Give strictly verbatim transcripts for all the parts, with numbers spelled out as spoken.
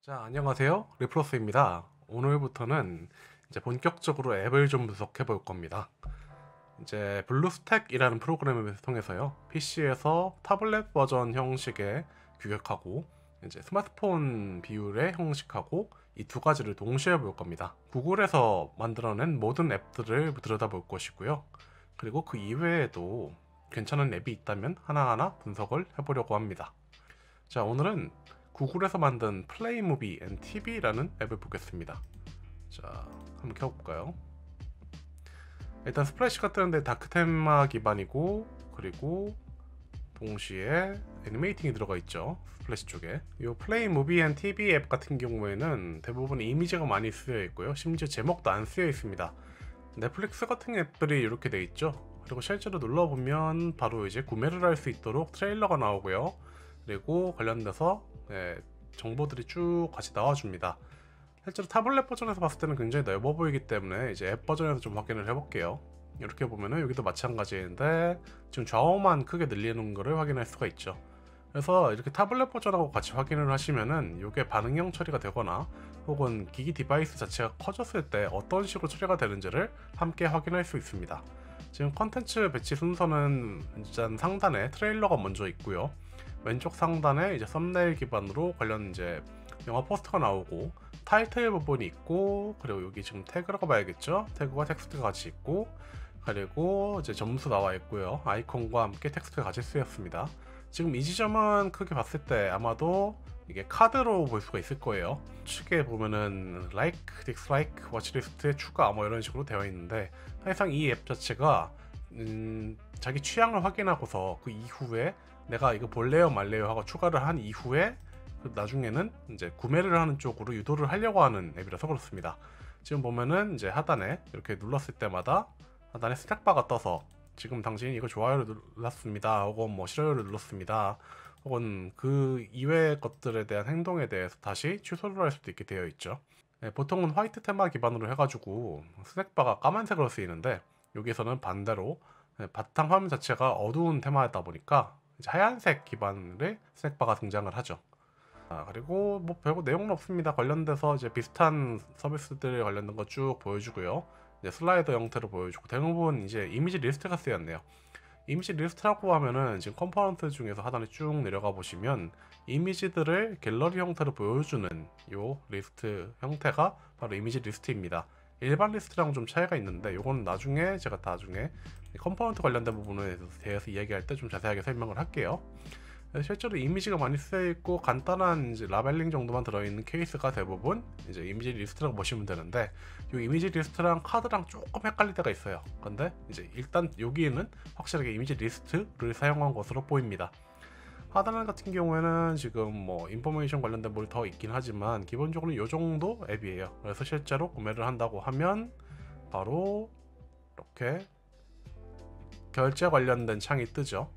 자, 안녕하세요. 리플러스입니다. 오늘부터는 이제 본격적으로 앱을 좀 분석해 볼 겁니다. 이제 블루스택이라는 프로그램을 통해서요, 피씨에서 타블렛 버전 형식의 규격하고 이제 스마트폰 비율의 형식하고 이 두 가지를 동시에 볼 겁니다. 구글에서 만들어낸 모든 앱들을 들여다볼 것이고요. 그리고 그 이외에도 괜찮은 앱이 있다면 하나하나 분석을 해보려고 합니다. 자, 오늘은 구글에서 만든 플레이 무비 앤 티비라는 앱을 보겠습니다. 자, 한번 켜볼까요? 일단 스플래시가 뜨는데 다크 테마 기반이고, 그리고 동시에 애니메이팅이 들어가 있죠. 스플래시 쪽에. 이 플레이 무비 앤 티비 앱 같은 경우에는 대부분 이미지가 많이 쓰여 있고요. 심지어 제목도 안 쓰여 있습니다. 넷플릭스 같은 앱들이 이렇게 돼 있죠. 그리고 실제로 눌러보면 바로 이제 구매를 할 수 있도록 트레일러가 나오고요. 그리고 관련돼서 네, 정보들이 쭉 같이 나와줍니다. 실제로 타블렛 버전에서 봤을 때는 굉장히 넓어 보이기 때문에 이제 앱 버전에서 좀 확인을 해볼게요. 이렇게 보면은 여기도 마찬가지인데 지금 좌우만 크게 늘리는 거를 확인할 수가 있죠. 그래서 이렇게 타블렛 버전하고 같이 확인을 하시면은 이게 반응형 처리가 되거나 혹은 기기 디바이스 자체가 커졌을 때 어떤 식으로 처리가 되는지를 함께 확인할 수 있습니다. 지금 컨텐츠 배치 순서는 일단 상단에 트레일러가 먼저 있고요. 왼쪽 상단에 이제 썸네일 기반으로 관련 이제 영화 포스터가 나오고 타이틀 부분이 있고, 그리고 여기 지금 태그라고 봐야겠죠. 태그와 텍스트가 같이 있고, 그리고 이제 점수 나와 있고요. 아이콘과 함께 텍스트가 같이 쓰였습니다. 지금 이 지점은 크게 봤을 때 아마도 이게 카드로 볼 수가 있을 거예요. 측에 보면은 like, dislike, watchlist에 추가 뭐 이런 식으로 되어 있는데, 사실상 이 앱 자체가 음, 자기 취향을 확인하고서 그 이후에 내가 이거 볼래요 말래요 하고 추가를 한 이후에 그 나중에는 이제 구매를 하는 쪽으로 유도를 하려고 하는 앱이라서 그렇습니다. 지금 보면은 이제 하단에 이렇게 눌렀을 때마다 하단에 스택바가 떠서 지금 당신이 이거 좋아요를 눌렀습니다, 혹은 뭐 싫어요를 눌렀습니다, 혹은 그 이외의 것들에 대한 행동에 대해서 다시 취소를 할 수도 있게 되어 있죠. 네, 보통은 화이트 테마 기반으로 해가지고 스택바가 까만색으로 쓰이는데, 여기서는 반대로 바탕 화면 자체가 어두운 테마였다 보니까 이제 하얀색 기반의 스택바가 등장을 하죠. 아, 그리고 뭐 별거 내용은 없습니다. 관련돼서 이제 비슷한 서비스들 관련된 거 쭉 보여주고요. 이제 슬라이더 형태로 보여주고, 대부분 이제 이미지 리스트가 쓰였네요. 이미지 리스트라고 하면은 지금 컴포넌트 중에서 하단에 쭉 내려가 보시면 이미지들을 갤러리 형태로 보여주는 요 리스트 형태가 바로 이미지 리스트입니다. 일반 리스트랑 좀 차이가 있는데, 요건 나중에 제가 나중에 컴포넌트 관련된 부분에 대해서 이야기할 때 좀 자세하게 설명을 할게요. 실제로 이미지가 많이 쓰여있고 간단한 이제 라벨링 정도만 들어있는 케이스가 대부분 이제 이미지 리스트라고 보시면 되는데, 이 이미지 리스트랑 카드랑 조금 헷갈릴 때가 있어요. 근데 이제 일단 여기에는 확실하게 이미지 리스트를 사용한 것으로 보입니다. 하단 같은 경우에는 지금 뭐 인포메이션 관련된 뭘 더 있긴 하지만 기본적으로 이 정도 앱이에요. 그래서 실제로 구매를 한다고 하면 바로 이렇게 결제 관련된 창이 뜨죠.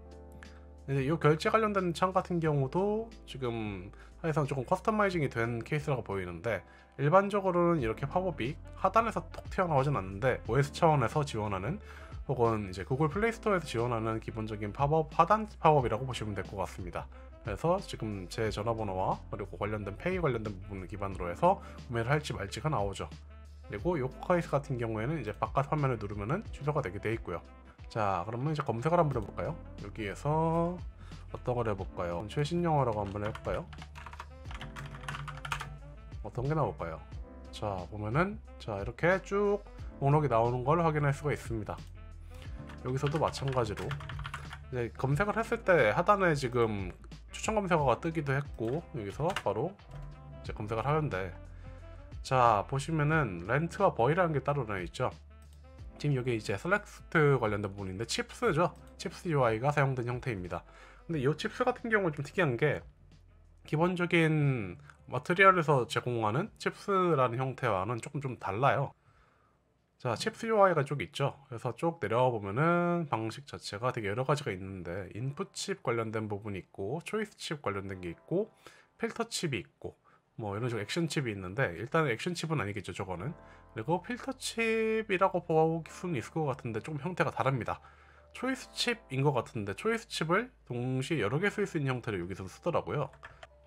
이 결제 관련된 창 같은 경우도 지금 사실상 조금 커스터마이징이 된 케이스라고 보이는데, 일반적으로는 이렇게 팝업이 하단에서 톡 튀어나오진 않는데 오에스 차원에서 지원하는, 혹은 이제 구글 플레이 스토어에서 지원하는 기본적인 팝업, 하단 팝업이라고 보시면 될 것 같습니다. 그래서 지금 제 전화번호와 그리고 관련된 페이 관련된 부분을 기반으로 해서 구매를 할지 말지가 나오죠. 그리고 요 케이스 같은 경우에는 이제 바깥 화면을 누르면은 취소가 되게 돼 있고요. 자, 그러면 이제 검색을 한번 해볼까요? 여기에서 어떤 걸 해볼까요? 최신 영화라고 한번 해볼까요? 어떤 게 나올까요? 자, 보면은 자 이렇게 쭉 목록이 나오는 걸 확인할 수가 있습니다. 여기서도 마찬가지로 이제 검색을 했을 때 하단에 지금 추천 검색어가 뜨기도 했고, 여기서 바로 이제 검색을 하는데, 자 보시면은 렌트와 버이라는 게 따로 나있죠. 지금 여기 이제 셀렉트 관련된 부분인데 칩스죠. 칩스 유아이가 사용된 형태입니다. 근데 이 칩스 같은 경우는 좀 특이한 게, 기본적인 마트리얼에서 제공하는 칩스라는 형태와는 조금 좀 달라요. 자, 칩스 유아이가 쭉 있죠. 그래서 쭉 내려와 보면은 방식 자체가 되게 여러 가지가 있는데, 인풋 칩 관련된 부분이 있고, 초이스 칩 관련된 게 있고, 필터 칩이 있고, 뭐 이런 식으로 액션 칩이 있는데, 일단은 액션 칩은 아니겠죠, 저거는. 그리고 필터 칩이라고 볼 수는 있을 것 같은데 조금 형태가 다릅니다. 초이스 칩인 것 같은데 초이스 칩을 동시에 여러 개 쓸 수 있는 형태를 여기서 쓰더라고요.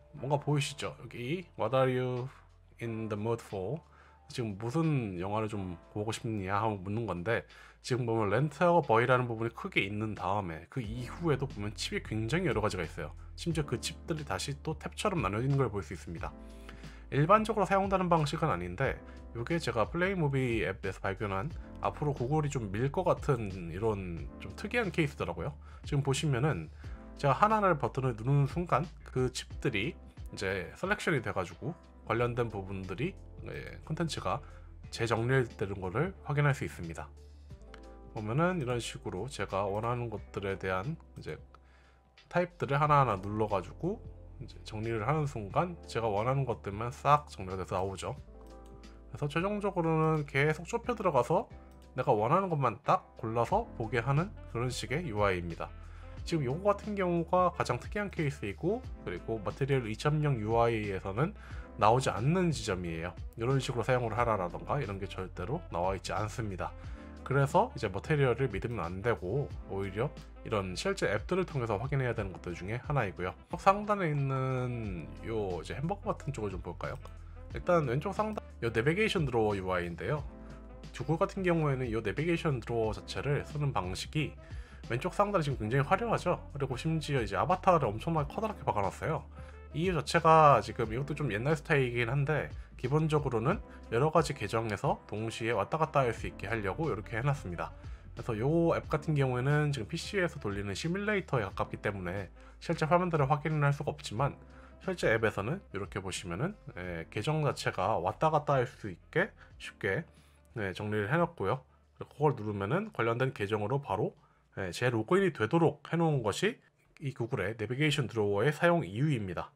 뭔가 보이시죠? 여기 What are you in the mood for? 지금 무슨 영화를 좀 보고 싶냐 하고 묻는 건데, 지금 보면 렌트하고 버이라는 부분이 크게 있는 다음에 그 이후에도 보면 칩이 굉장히 여러 가지가 있어요. 심지어 그 칩들이 다시 또 탭처럼 나눠지는 걸 볼 수 있습니다. 일반적으로 사용되는 방식은 아닌데, 이게 제가 플레이무비 앱에서 발견한 앞으로 구글이 좀 밀 것 같은 이런 좀 특이한 케이스더라고요. 지금 보시면은 제가 하나를 버튼을 누르는 순간 그 칩들이 이제 셀렉션이 돼가지고 관련된 부분들이 콘텐츠가 재정리되는 것을 확인할 수 있습니다. 보면은 이런 식으로 제가 원하는 것들에 대한 이제 타입들을 하나하나 눌러가지고 이제 정리를 하는 순간 제가 원하는 것들만 싹 정리가 돼서 나오죠. 그래서 최종적으로는 계속 좁혀 들어가서 내가 원하는 것만 딱 골라서 보게 하는 그런 식의 유아이입니다. 지금 요거 같은 경우가 가장 특이한 케이스이고, 그리고 머티리얼 이 점 영 유아이에서는 나오지 않는 지점이에요. 이런 식으로 사용을 하라라던가 이런 게 절대로 나와 있지 않습니다. 그래서 이제 머티리얼을 믿으면 안 되고 오히려 이런 실제 앱들을 통해서 확인해야 되는 것들 중에 하나이고요. 상단에 있는 요 이제 햄버거 같은 쪽을 좀 볼까요? 일단 왼쪽 상단 요 내비게이션 드로어 유아이인데요. 구글 같은 경우에는 이 내비게이션 드로어 자체를 쓰는 방식이 왼쪽 상단이 지금 굉장히 화려하죠. 그리고 심지어 이제 아바타를 엄청나게 커다랗게 박아놨어요. 이 자체가 지금 이것도 좀 옛날 스타일이긴 한데, 기본적으로는 여러 가지 계정에서 동시에 왔다 갔다 할 수 있게 하려고 이렇게 해놨습니다. 그래서 이 앱 같은 경우에는 지금 피씨에서 돌리는 시뮬레이터에 가깝기 때문에 실제 화면들을 확인을 할 수가 없지만, 실제 앱에서는 이렇게 보시면은 예, 계정 자체가 왔다 갔다 할 수 있게 쉽게 예, 정리를 해놨고요. 그걸 누르면은 관련된 계정으로 바로 예, 제 로그인이 되도록 해놓은 것이 이 구글의 내비게이션 드로어의 사용 이유입니다.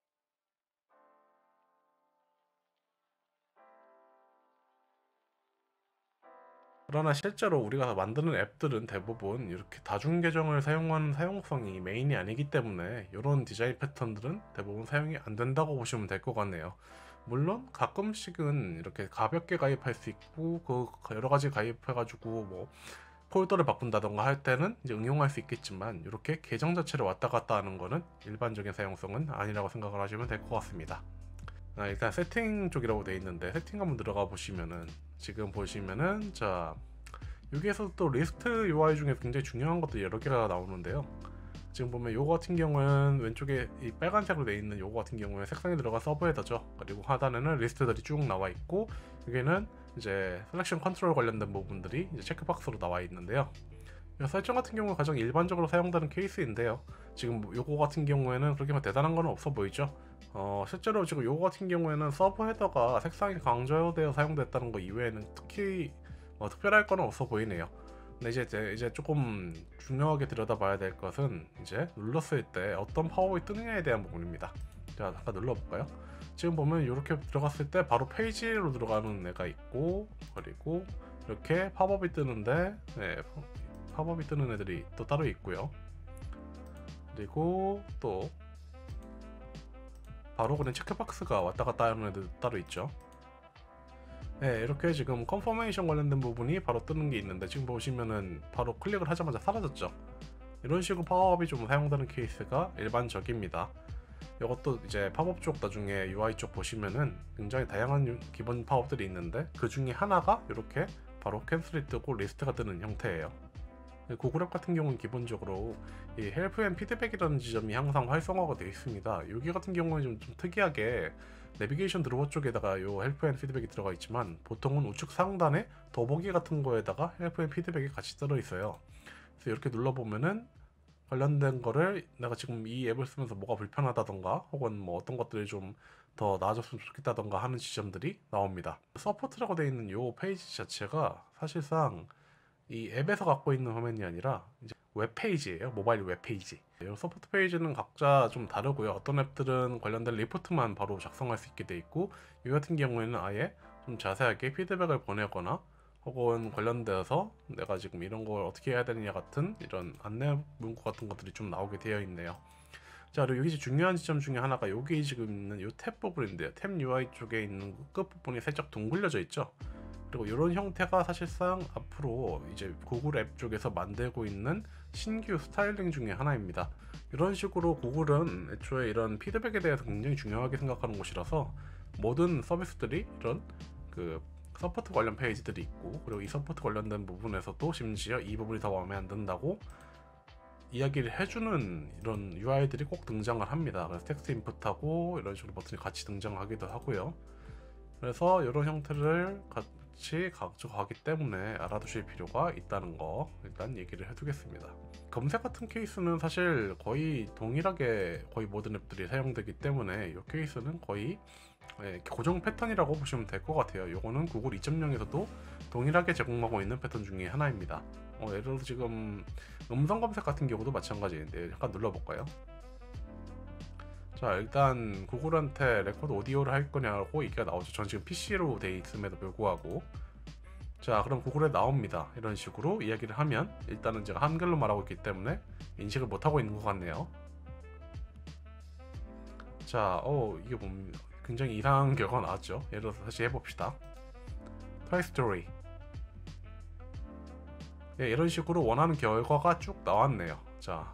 그러나 실제로 우리가 만드는 앱들은 대부분 이렇게 다중 계정을 사용하는 사용성이 메인이 아니기 때문에 이런 디자인 패턴들은 대부분 사용이 안 된다고 보시면 될 것 같네요. 물론 가끔씩은 이렇게 가볍게 가입할 수 있고 그 여러 가지 가입해가지고 뭐 폴더를 바꾼다던가 할 때는 이제 응용할 수 있겠지만, 이렇게 계정 자체를 왔다 갔다 하는 거는 일반적인 사용성은 아니라고 생각을 하시면 될 것 같습니다. 아, 일단 세팅 쪽이라고 되어 있는데, 세팅 한번 들어가 보시면은 지금 보시면은 자 여기에서 또 리스트 유아이 중에 굉장히 중요한 것들이 여러 개가 나오는데요. 지금 보면 요거 같은 경우는 왼쪽에 이 빨간색으로 되어 있는 요거 같은 경우에 색상이 들어가 서브 헤더죠. 그리고 하단에는 리스트들이 쭉 나와 있고, 여기는 이제 셀렉션 컨트롤 관련된 부분들이 이제 체크박스로 나와 있는데요. 설정 같은 경우는 가장 일반적으로 사용되는 케이스인데요. 지금 요거 같은 경우에는 그렇게 막 대단한 건 없어 보이죠. 어, 실제로 지금 요거 같은 경우에는 서브 헤더가 색상이 강조되어 사용됐다는 거 이외에는 특히 뭐 특별할 건 없어 보이네요. 근데 이제 이제 조금 중요하게 들여다봐야 될 것은 이제 눌렀을 때 어떤 팝업이 뜨느냐에 대한 부분입니다. 자, 잠깐 눌러볼까요? 지금 보면 이렇게 들어갔을 때 바로 페이지로 들어가는 애가 있고, 그리고 이렇게 팝업이 뜨는데 네, 팝업이 뜨는 애들이 또 따로 있고요. 그리고 또 바로 그냥 체크박스가 왔다 갔다 하는 애들 따로 있죠. 네, 이렇게 지금 컨퍼메이션 관련된 부분이 바로 뜨는 게 있는데, 지금 보시면은 바로 클릭을 하자마자 사라졌죠. 이런 식으로 팝업이 좀 사용되는 케이스가 일반적입니다. 이것도 이제 팝업 쪽 나중에 유아이 쪽 보시면은 굉장히 다양한 기본 팝업들이 있는데, 그 중에 하나가 이렇게 바로 캔슬이 뜨고 리스트가 뜨는 형태예요. 구글 앱 같은 경우는 기본적으로 이 헬프 앤 피드백이라는 지점이 항상 활성화가 되어 있습니다. 여기 같은 경우는 좀, 좀 특이하게 내비게이션 드로어 쪽에다가 요 헬프 앤 피드백이 들어가 있지만, 보통은 우측 상단에 더보기 같은 거에다가 헬프 앤 피드백이 같이 들어 있어요. 그래서 이렇게 눌러보면은 관련된 거를 내가 지금 이 앱을 쓰면서 뭐가 불편하다던가 혹은 뭐 어떤 것들이 좀 더 나아졌으면 좋겠다던가 하는 지점들이 나옵니다. 서포트라고 되어 있는 요 페이지 자체가 사실상 이 앱에서 갖고 있는 화면이 아니라 이제 웹페이지예요. 모바일 웹페이지. 이 서포트 페이지는 각자 좀 다르고요. 어떤 앱들은 관련된 리포트만 바로 작성할 수 있게 돼 있고, 이 같은 경우에는 아예 좀 자세하게 피드백을 보내거나 혹은 관련되어서 내가 지금 이런 걸 어떻게 해야 되느냐 같은 이런 안내 문구 같은 것들이 좀 나오게 되어 있네요. 자, 그리고 여기 중요한 지점 중에 하나가 여기 지금 있는 이 탭 부분인데요. 탭 유아이 쪽에 있는 끝부분이 살짝 둥글려져 있죠. 그리고 이런 형태가 사실상 앞으로 이제 구글 앱 쪽에서 만들고 있는 신규 스타일링 중에 하나입니다. 이런 식으로 구글은 애초에 이런 피드백에 대해서 굉장히 중요하게 생각하는 곳이라서 모든 서비스들이 이런 그 서포트 관련 페이지들이 있고, 그리고 이 서포트 관련된 부분에서도 심지어 이 부분이 더 마음에 안 든다고 이야기를 해주는 이런 유아이들이 꼭 등장을 합니다. 그래서 텍스트 인풋하고 이런 식으로 버튼이 같이 등장하기도 하고요. 그래서 이런 형태를 같이 가져가기 때문에 알아두실 필요가 있다는 거 일단 얘기를 해두겠습니다. 검색 같은 케이스는 사실 거의 동일하게 거의 모든 앱들이 사용되기 때문에 이 케이스는 거의 고정 패턴이라고 보시면 될 것 같아요. 요거는 구글 이 점 영에서도 동일하게 제공하고 있는 패턴 중에 하나입니다. 어, 예를 들어 지금 음성 검색 같은 경우도 마찬가지인데 잠깐 눌러볼까요? 자, 일단 구글한테 레코드 오디오를 할 거냐고 얘기가 나오죠. 전 지금 피씨로 돼 있음에도 불구하고. 자, 그럼 구글에 나옵니다. 이런 식으로 이야기를 하면 일단은 제가 한글로 말하고 있기 때문에 인식을 못하고 있는 것 같네요. 자, 어 이게 뭡니까? 굉장히 이상한 결과가 나왔죠. 예를 들어서 다시 해봅시다. 토이 스토리. 네, 이런 식으로 원하는 결과가 쭉 나왔네요. 자,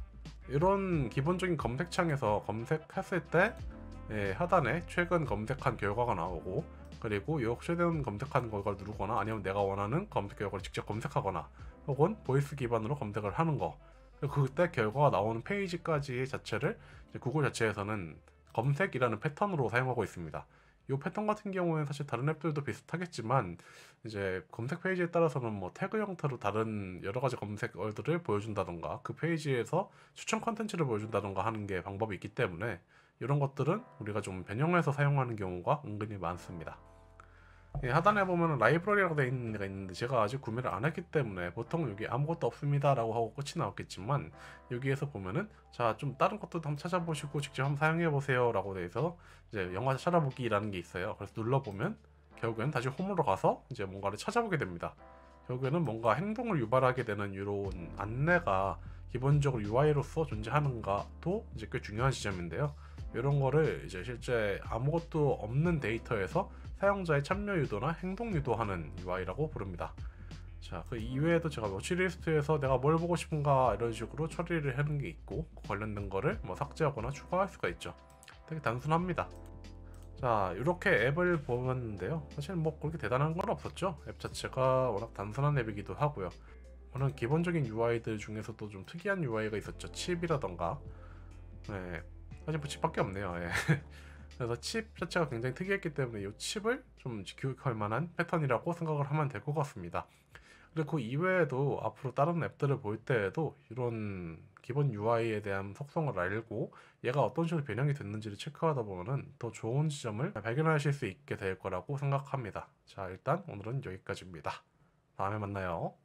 이런 기본적인 검색창에서 검색했을 때 예, 하단에 최근 검색한 결과가 나오고, 그리고 이 최근 검색한 결과를 누르거나 아니면 내가 원하는 검색 결과를 직접 검색하거나 혹은 보이스 기반으로 검색을 하는 거, 그때 결과가 나오는 페이지까지 자체를 구글 자체에서는 검색이라는 패턴으로 사용하고 있습니다. 이 패턴 같은 경우에는 사실 다른 앱들도 비슷하겠지만 이제 검색 페이지에 따라서는 뭐 태그 형태로 다른 여러 가지 검색어들을 보여준다던가 그 페이지에서 추천 컨텐츠를 보여준다던가 하는 게 방법이 있기 때문에 이런 것들은 우리가 좀 변형해서 사용하는 경우가 은근히 많습니다. 예, 하단에 보면 라이브러리라고 되어 있는 데가 있는데 제가 아직 구매를 안 했기 때문에 보통 여기 아무것도 없습니다 라고 하고 끝이 나왔겠지만, 여기에서 보면은 자 좀 다른 것도 한번 찾아보시고 직접 한번 사용해 보세요 라고 돼서 이제 영화 찾아보기라는 게 있어요. 그래서 눌러보면 결국에는 다시 홈으로 가서 이제 뭔가를 찾아보게 됩니다. 결국에는 뭔가 행동을 유발하게 되는 이런 안내가 기본적으로 유아이로서 존재하는가도 이제 꽤 중요한 지점인데요. 이런 거를 이제 실제 아무것도 없는 데이터에서 사용자의 참여 유도나 행동 유도하는 유아이라고 부릅니다. 자, 그 이외에도 제가 워치리스트에서 내가 뭘 보고 싶은가 이런 식으로 처리를 하는 게 있고, 그 관련된 거를 뭐 삭제하거나 추가할 수가 있죠. 되게 단순합니다. 자, 이렇게 앱을 보았는데요. 사실 뭐 그렇게 대단한 건 없었죠. 앱 자체가 워낙 단순한 앱이기도 하고요. 워낙 기본적인 유아이들 중에서도 좀 특이한 유아이가 있었죠. 칩이라던가. 네, 사실 뭐 칩밖에 없네요. 예. 그래서 칩 자체가 굉장히 특이했기 때문에 이 칩을 좀 교육할 만한 패턴이라고 생각을 하면 될 것 같습니다. 그리고 그 이외에도 앞으로 다른 앱들을 볼 때에도 이런 기본 유아이에 대한 속성을 알고 얘가 어떤 식으로 변형이 됐는지를 체크하다 보면은 더 좋은 지점을 발견하실 수 있게 될 거라고 생각합니다. 자, 일단 오늘은 여기까지입니다. 다음에 만나요.